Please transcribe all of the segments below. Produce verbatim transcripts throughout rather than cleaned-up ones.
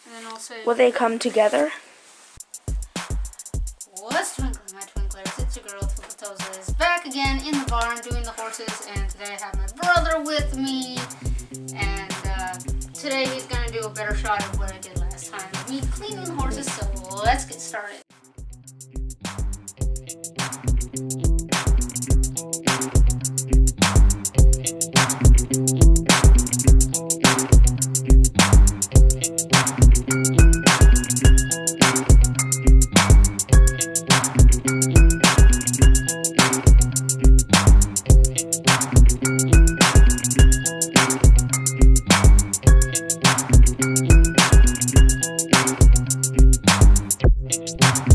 And then also, will they come together? What's twinkling, my twinklers? It's your girl Twinkletoes is back again in the barn doing the horses, and today I have my brother with me, and uh, today he's gonna do a better shot of what I did last time. Me cleaning the horses, so let's get started. Thank you.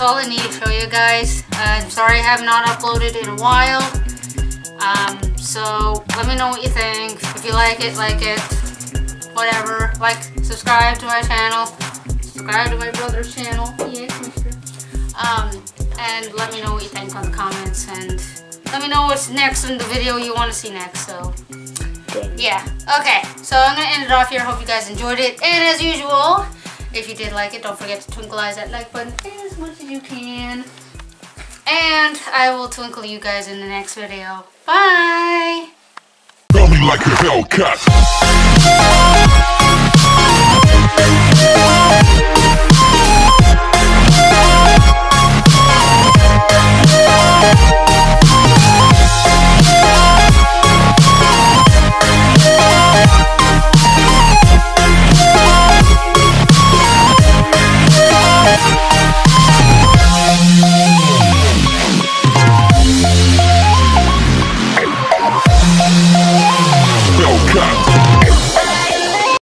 all I need to show you guys. Uh, I'm sorry I have not uploaded in a while. Um, so let me know what you think. If you like it, like it. Whatever. Like, subscribe to my channel. Subscribe to my brother's channel. Yeah, mister. Um, and let me know what you think on the comments. And let me know what's next in the video you want to see next. So, yeah. Okay. So I'm going to end it off here. Hope you guys enjoyed it. And as usual, if you did like it, don't forget to twinkleize that like button as much as you can. And I will twinkle you guys in the next video. Bye! Tell me like a Hellcat.